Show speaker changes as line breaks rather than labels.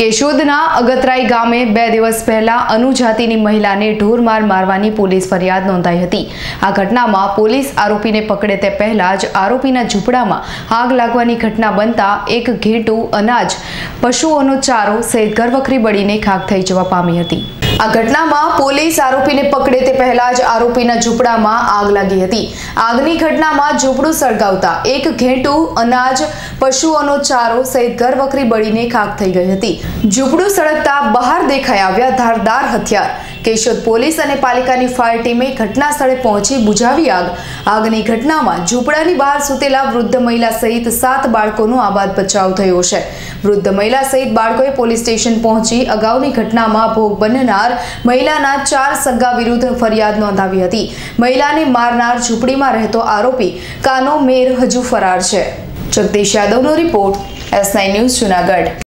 કેશોદના અગતરાઈ ગામે 2 દિવસ પહેલા અનુજાતિની મહિલાને ઢોરમાર મારવાની પોલીસ ફરિયાદ નોંધાઈ હતી। આ ઘટનામાં પોલીસ આરોપીને પકડે તે પહેલા જ આરોપીના ઝૂંપડામાં આગ લાગવાની ઘટના બનતા એક ઘેટું અનાજ, પશુઓનો ચારો સહિત ઘરવખરી બળીને ખાખ થઈ જવા પામી હતી। આ ઘટનામાં પોલીસ આરોપીને પકડે તે પહેલા જ આરોપીના ઝૂંપડામાં આગ લાગી હતી। આગની ઘટનામાં ઝૂંપડું સળગાવતા એક ઘેટું અનાજ, પશુઓનો ચારો સહિત ઘરવખરી બળીને ખાખ થઈ ગઈ હતી। ઝૂંપડું સળગતા બહાર દેખાઈ આવ્યા ધારદાર હથિયાર। કેશોદ પોલીસ અને પાલિકાની ફાયર ટીમે ઘટના સ્થળે પહોંચી બુઝાવી આગ। આગની ઘટનામાં ઝૂંપડાની બહાર સૂતેલા વૃદ્ધ મહિલા સહિત 7 બાળકોનો આબાદ બચાવ થયો છે। વૃદ્ધ મહિલા સહિત બાળકોએ પોલીસ સ્ટેશન પહોંચી અગાઉની ઘટનામાં ભોગ બનનાર મહિલાના 4 સગા વિરુદ્ધ ફરિયાદ નોંધાવી હતી। મહિલાને મારનાર ઝૂંપડીમાં રહેતો આરોપી કાનો મેર હજુ ફરાર છે। જગદીશ યાદવનો રિપોર્ટ, S9 ન્યૂઝ, જૂનાગઢ।